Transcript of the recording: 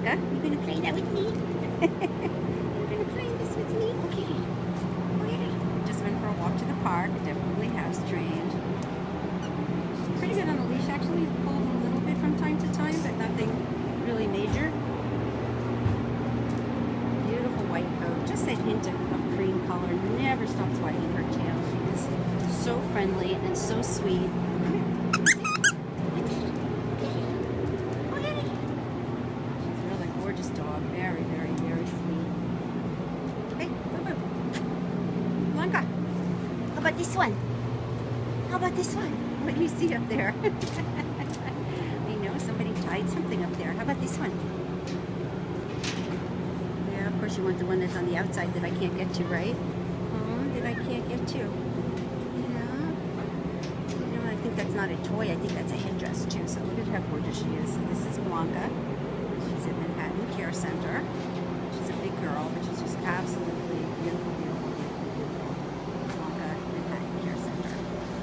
Blanca. You gonna play that with me? You're gonna play this with me? Okay. Okay. Just went for a walk to the park. Definitely house trained. She's pretty good on the leash, actually. Pulled a little bit from time to time, but nothing really major. Beautiful white coat. Just a hint of cream color. Never stops wagging her tail. She is so friendly and so sweet. Gorgeous dog. Very, very, very sweet. Hey, Blanca. How about this one? How about this one? What do you see up there? I know somebody tied something up there. How about this one? Yeah, of course you want the one that's on the outside that I can't get to, right? Oh, that I can't get to. Yeah. You know, I think that's not a toy. I think that's a headdress too. So look at how gorgeous she is. This is Blanca.